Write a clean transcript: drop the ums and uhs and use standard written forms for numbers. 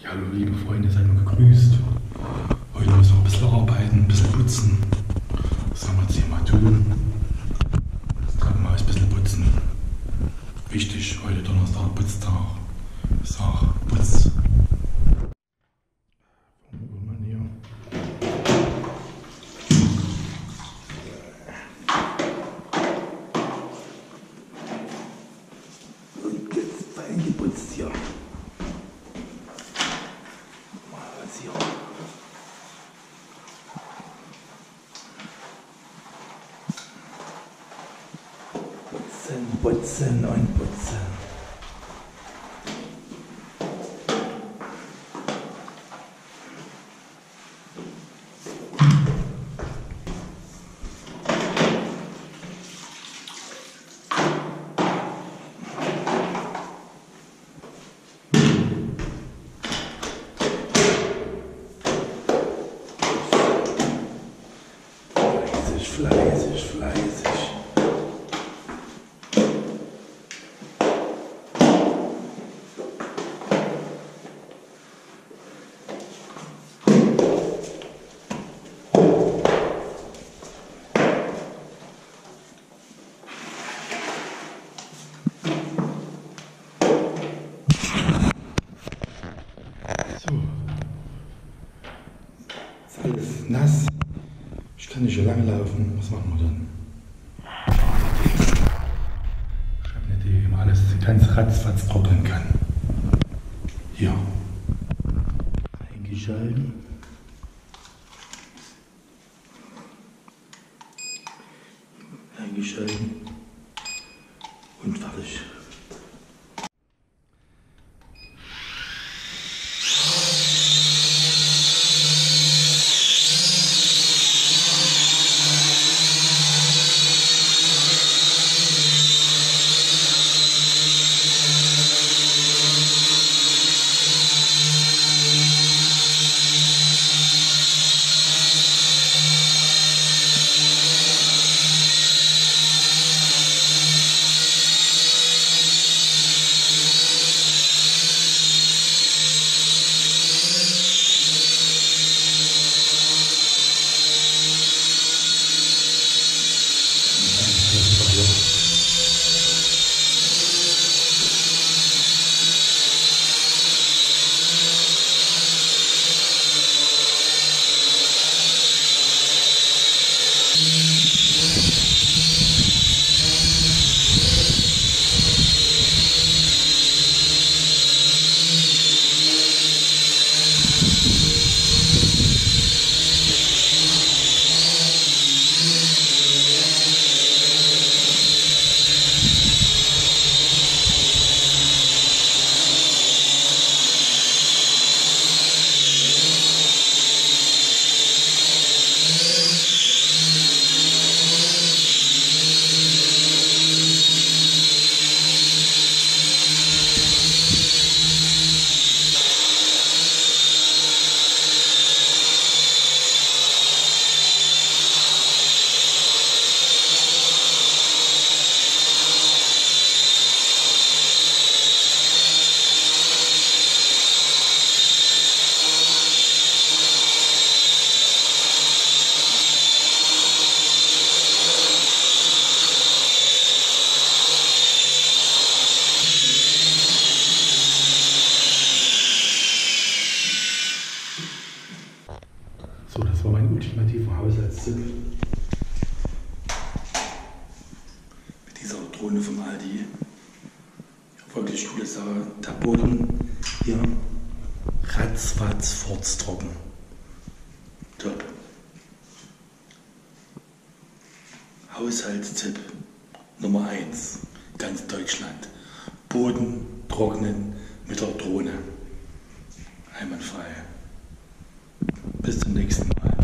Ja, hallo liebe Freunde, seid mal gegrüßt. Heute müssen wir ein bisschen arbeiten, ein bisschen putzen. Was haben wir jetzt hier mal tun? Das Treppenhaus ein bisschen putzen. Wichtig, heute Donnerstag, Putztag. Ich sag, Putz. Oh Mann, hier. Und jetzt fein geputzt hier. Hier. Putzen, putzen und putzen. Fleißig, fleißig. So. Ist alles nass. Ich kann nicht so lange laufen. Was machen wir dann? Ich habe eine Idee, wie man alles ganz ratzfatz trocknen kann. Hier. Eingeschalten. Eingeschalten. Und fertig. So, das war mein ultimativer Haushaltstipp. Mit dieser Drohne vom Aldi. Wirklich coole Sache. Der Boden hier ratzfatz furztrocken. Top. Haushaltstipp Nummer 1. Ganz Deutschland. Boden trocknen mit der Drohne. Einwandfrei. Bis zum nächsten Mal.